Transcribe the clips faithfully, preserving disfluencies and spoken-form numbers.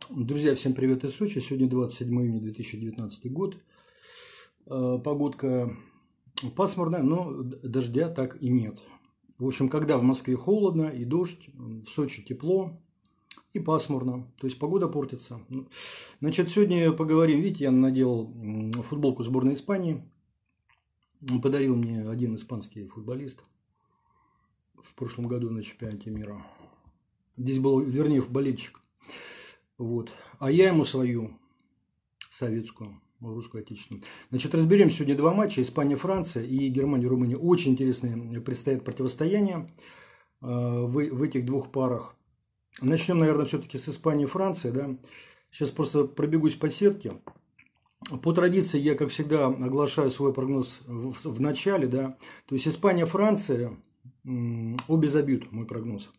Друзья, всем привет из Сочи. Сегодня двадцать седьмое июня две тысячи девятнадцатый год. Погодка пасмурная, но дождя так и нет. В общем, когда в Москве холодно и дождь, в Сочи тепло и пасмурно. То есть погода портится. Значит, сегодня поговорим. Видите, я надел футболку сборной Испании. Подарил мне один испанский футболист в прошлом году на чемпионате мира. Здесь был, вернее, болельщик. Вот. А я ему свою советскую, русскую, отечественную. Значит, разберем сегодня два матча. Испания-Франция и Германия-Румыния. Очень интересные предстоят противостояния в, в этих двух парах. Начнем, наверное, все-таки с Испании-Франции. Да? Сейчас просто пробегусь по сетке. По традиции я, как всегда, оглашаю свой прогноз в, в начале. Да? То есть Испания-Франция обе забьют, мой прогноз.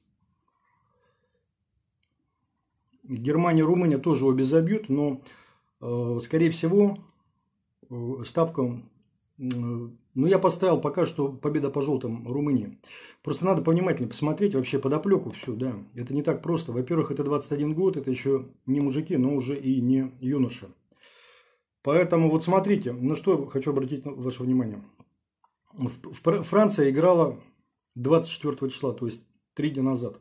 Германия, Румыния тоже обе забьют, но, э, скорее всего, э, ставка, э, ну, я поставил пока что победа по желтым Румынии. Просто надо повнимательнее посмотреть вообще подоплеку всю, да. Это не так просто. Во-первых, это двадцать один год, это еще не мужики, но уже и не юноши. Поэтому вот смотрите, на что хочу обратить ваше внимание. Франция играла двадцать четвёртого числа, то есть три дня назад.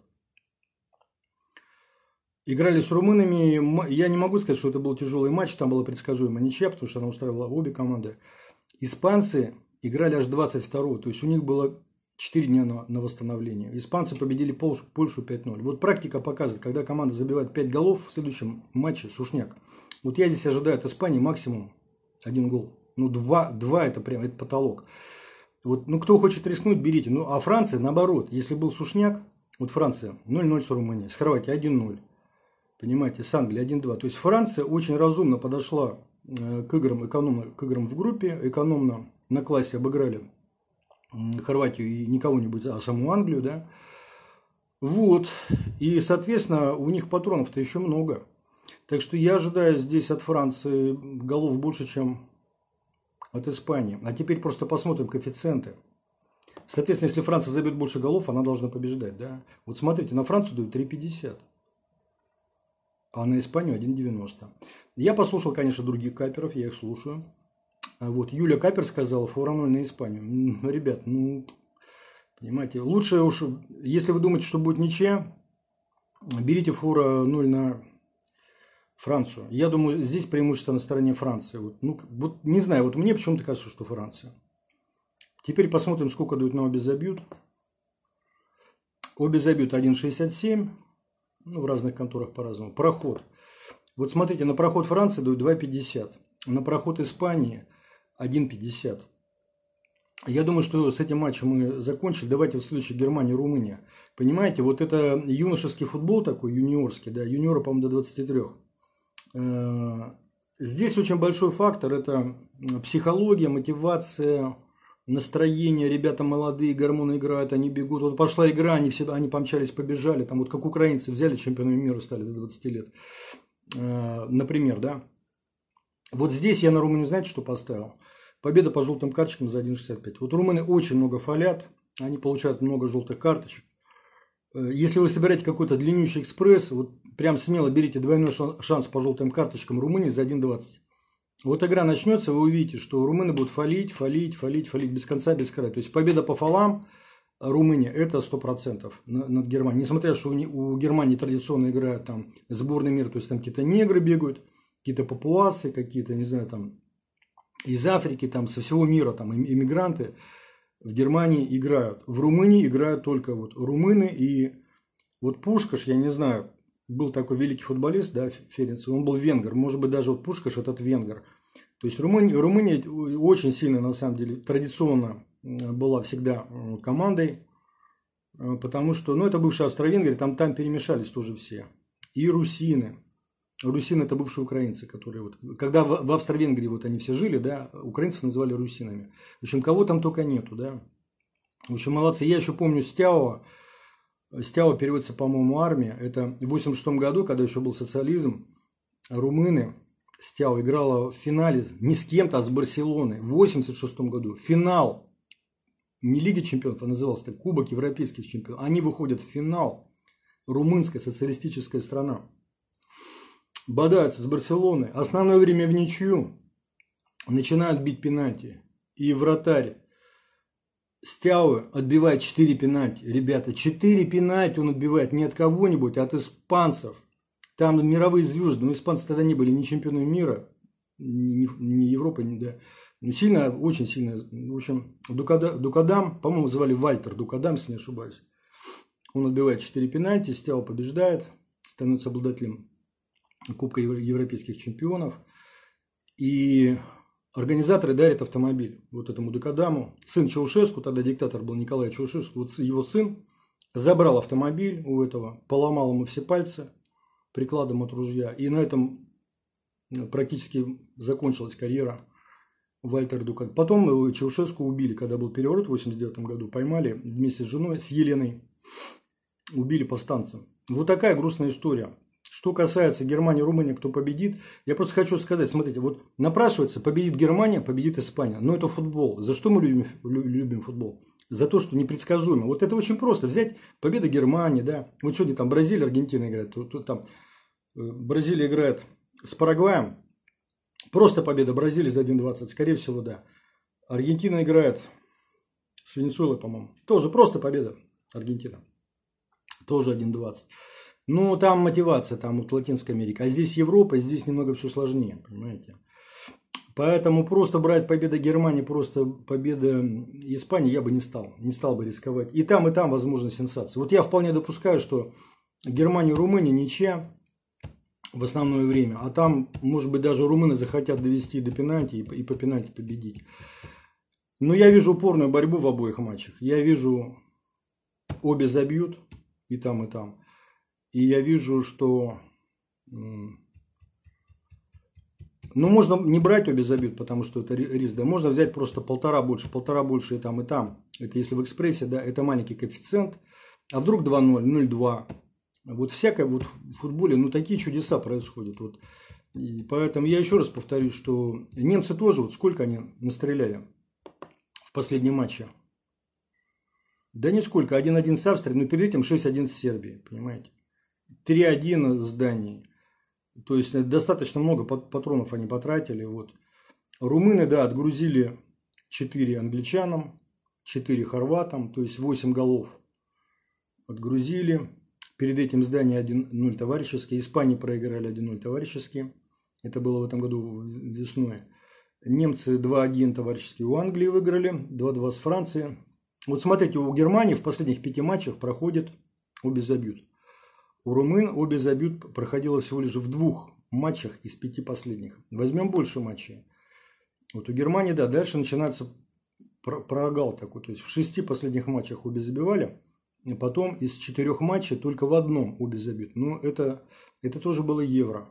Играли с румынами. Я не могу сказать, что это был тяжелый матч. Там была предсказуемая ничья, потому что она устраивала обе команды. Испанцы играли аж двадцать второго. То есть у них было четыре дня на, на восстановление. Испанцы победили Польшу пять ноль. Вот практика показывает, когда команда забивает пять голов в следующем матче, сушняк. Вот я здесь ожидаю от Испании максимум один гол. Ну, два, два это прям, это потолок. Вот, ну, кто хочет рискнуть, берите. Ну, а Франция, наоборот, если был сушняк, вот Франция ноль ноль с Румынией, с Хорватией один ноль. Понимаете, с Англией один два. То есть Франция очень разумно подошла к играм, экономно, к играм в группе, экономно на классе обыграли Хорватию и не кого-нибудь, а саму Англию, да. Вот. И, соответственно, у них патронов-то еще много. Так что я ожидаю здесь от Франции голов больше, чем от Испании. А теперь просто посмотрим коэффициенты. Соответственно, если Франция забьет больше голов, она должна побеждать, да. Вот смотрите, на Францию дают три пятьдесят. А на Испанию один девяносто. Я послушал, конечно, других каперов, я их слушаю. Вот, Юля Капер сказала, фора ноль на Испанию. Ну, ребят, ну, понимаете, лучше уж, если вы думаете, что будет ничья, берите фора ноль на Францию. Я думаю, здесь преимущество на стороне Франции. Вот, ну, вот не знаю, вот мне почему-то кажется, что Франция. Теперь посмотрим, сколько дают на обе забьют. Обе забьют один шестьдесят семь. Ну, в разных конторах по-разному. Проход. Вот смотрите, на проход Франции дают два пятьдесят. На проход Испании один пятьдесят. Я думаю, что с этим матчем мы закончили. Давайте в следующий Германия-Румыния. Понимаете, вот это юношеский футбол такой, юниорский, да, юниора, по-моему, до двадцати трёх. Здесь очень большой фактор – это психология, мотивация, настроение. Ребята молодые, гормоны играют, они бегут. Вот пошла игра, они все, они помчались, побежали. Там вот как украинцы взяли, чемпионами мира стали до двадцати лет. Например, да. Вот здесь я на Румынию, знаете, что поставил? Победа по желтым карточкам за один шестьдесят пять. Вот румыны очень много фалят, они получают много желтых карточек. Если вы собираете какой-то длиннющий экспресс, вот прям смело берите двойной шанс по желтым карточкам Румынии за один двадцать. Вот игра начнется, вы увидите, что румыны будут фалить, фалить, фалить, фалить без конца, без края. То есть победа по фалам Румыния – это сто процентов над Германией. Несмотря, что у Германии традиционно играют там сборные мира, то есть там какие-то негры бегают, какие-то папуасы, какие-то, не знаю, там из Африки, там со всего мира, там иммигранты в Германии играют. В Румынии играют только вот румыны и вот Пушкаш, я не знаю, был такой великий футболист, да, Ференц, он был венгер, может быть, даже вот Пушкаш этот венгер. То есть Румыния, Румыния очень сильно, на самом деле, традиционно была всегда командой, потому что, ну, это бывшая Австро-Венгрия, там, там перемешались тоже все. И русины. Русины – это бывшие украинцы, которые вот, когда в, в Австро-Венгрии вот они все жили, да, украинцев называли русинами. В общем, кого там только нету, да. В общем, молодцы. Я еще помню Стяо. Стяо переводится, по-моему, армия. Это в восемьдесят шестом году, когда еще был социализм, румыны, Стяо играла в финале не с кем-то, а с Барселоной. В восемьдесят шестом году. Финал. Не Лиги чемпионов, а назывался так, Кубок европейских чемпионов. Они выходят в финал. Румынская социалистическая страна. бодаются с Барселоной. Основное время в ничью. Начинают бить пенальти. И вратарь Стяуэ отбивает четыре пенальти. Ребята, четыре пенальти он отбивает не от кого-нибудь, а от испанцев. Там мировые звезды. Но испанцы тогда не были ни чемпионами мира, ни, ни Европы, ни, да. Ну, сильно, очень сильно. В общем, Дукадам, Дукадам по-моему, звали Вальтер Дукадам, если не ошибаюсь. Он отбивает четыре пенальти, Стяуэ побеждает, становится обладателем Кубка европейских чемпионов. И организаторы дарят автомобиль вот этому Дукадаму. Сын Чаушеску, тогда диктатор был Николай Чаушеску, вот его сын забрал автомобиль у этого, поломал ему все пальцы прикладом от ружья. И на этом практически закончилась карьера Вальтера Дукадама. Потом Чаушеску убили, когда был переворот в восемьдесят девятом году. Поймали вместе с женой, с Еленой. Убили повстанцев. Вот такая грустная история. Что касается Германии, Румынии, кто победит, я просто хочу сказать, смотрите, вот напрашивается, победит Германия, победит Испания. Но это футбол. За что мы любим, любим футбол? За то, что непредсказуемо. Вот это очень просто. Взять победу Германии, да. Вот сегодня там Бразилия, Аргентина играет. Тут, тут там Бразилия играет с Парагваем. Просто победа Бразилии за один двадцать. Скорее всего, да. Аргентина играет с Венесуэлой, по-моему. Тоже просто победа Аргентина. Тоже один двадцать. Ну, там мотивация, там вот Латинская Америка. А здесь Европа, здесь немного все сложнее, понимаете. Поэтому просто брать победа Германии, просто победа Испании я бы не стал. Не стал бы рисковать. И там, и там возможна сенсация. Вот я вполне допускаю, что Германия, Румыния ничья в основное время. А там, может быть, даже румыны захотят довести до пенальти и по пенальти победить. Но я вижу упорную борьбу в обоих матчах. Я вижу, обе забьют и там, и там. И я вижу, что, ну, можно не брать обе забьют, потому что это риск, да, можно взять просто полтора больше, полтора больше и там, и там. Это если в экспрессе, да, это маленький коэффициент. А вдруг два ноль, ноль два. Вот всякое вот в футболе, ну, такие чудеса происходят. Вот. И поэтому я еще раз повторюсь, что немцы тоже, вот сколько они настреляли в последнем матче. Да нисколько, один один с Австрией, но перед этим шесть один с Сербией, понимаете. три один с Данией. То есть достаточно много патронов они потратили. Вот. Румыны, да, отгрузили четыре англичанам, четыре хорватам, то есть восемь голов отгрузили. Перед этим с Данией один ноль товарищеский. Испании проиграли один ноль товарищески. Это было в этом году весной. Немцы два один товарищески у Англии выиграли, два два с Францией. Вот смотрите, у Германии в последних пяти матчах проходит обе забьют. У румын обе забьют проходило всего лишь в двух матчах из пяти последних. Возьмем больше матчей. Вот у Германии, да, дальше начинается прогал такой. То есть в шести последних матчах обе забивали. А потом из четырех матчей только в одном обе забьют. Ну, это, это тоже было Евро.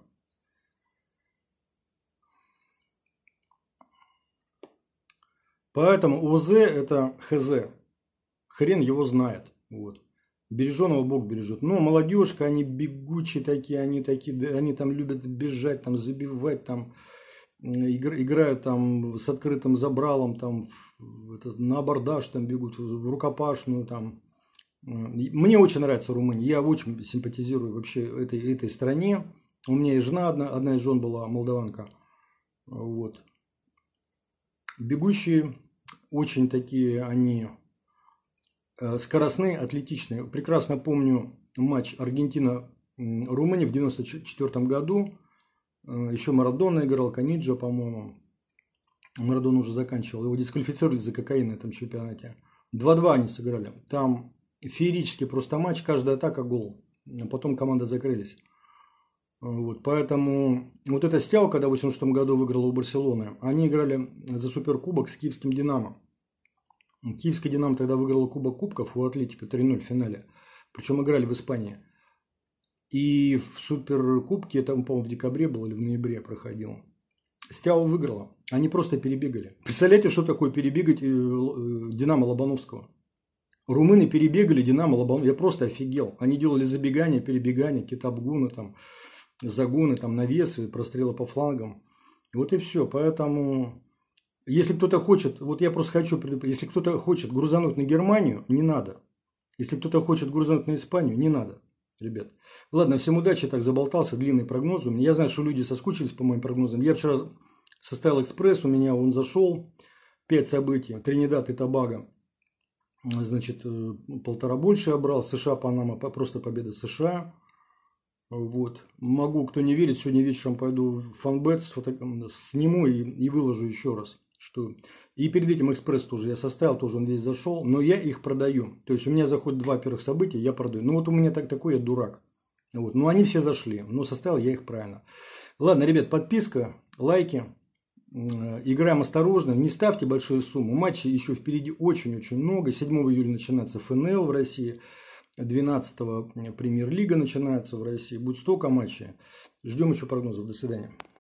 Поэтому ОЗ это ХЗ. Хрен его знает. Вот. Береженого Бог бережет. Но молодежка, они бегучие такие, они такие, они там любят бежать, там забивать, там играют там с открытым забралом, там это, на абордаж там бегут, в рукопашную там. Мне очень нравится Румыния. Я очень симпатизирую вообще этой, этой стране. У меня и жена одна, одна из жен была молдаванка. Вот. Бегущие, очень такие они скоростные, атлетичные. Прекрасно помню матч Аргентина-Румыния в девяносто четвёртом году. Еще Марадона играл, Каниджа, по-моему. Марадона уже заканчивал. Его дисквалифицировали за кокаин на этом чемпионате. два-два они сыграли. Там феерический просто матч, каждая атака гол. А потом команды закрылись. Вот, поэтому вот эта Стяуэ, когда в восемьдесят шестом году выиграла у Барселоны, они играли за суперкубок с киевским Динамо. Киевский Динамо тогда выиграл Кубок Кубков у Атлетико три ноль в финале. Причем играли в Испании. И в суперкубке, это, по-моему, в декабре было или в ноябре проходил. Стяуэ выиграла. Они просто перебегали. Представляете, что такое перебегать Динамо Лобановского? Румыны перебегали Динамо Лобановского. Я просто офигел. Они делали забегания, перебегания, какие-то обгоны, там, загоны, там, навесы, прострелы по флангам. Вот и все. Поэтому, если кто-то хочет, вот я просто хочу, если кто-то хочет грузануть на Германию, не надо. Если кто-то хочет грузануть на Испанию, не надо. ребят. Ладно, всем удачи, так заболтался, длинный прогноз. Я знаю, что люди соскучились по моим прогнозам. Я вчера составил экспресс, у меня он зашел. Пять событий. Тринидад и Тобаго. Значит, полтора больше я брал. США, Панама, просто победа США. Вот. Могу, кто не верит, сегодня вечером пойду в Фанбет, сниму и, и выложу еще раз. Что... И перед этим экспресс тоже я составил, тоже он весь зашел, но я их продаю. То есть у меня заходит два первых события, я продаю. Ну вот у меня так такой, я дурак. Вот. Ну они все зашли, но составил я их правильно. Ладно, ребят, подписка, лайки. Играем осторожно, не ставьте большую сумму. Матчей еще впереди очень-очень много. седьмого июля начинается эф эн эл в России. двенадцатого премьер-лига начинается в России. Будет столько матчей. Ждем еще прогнозов. До свидания.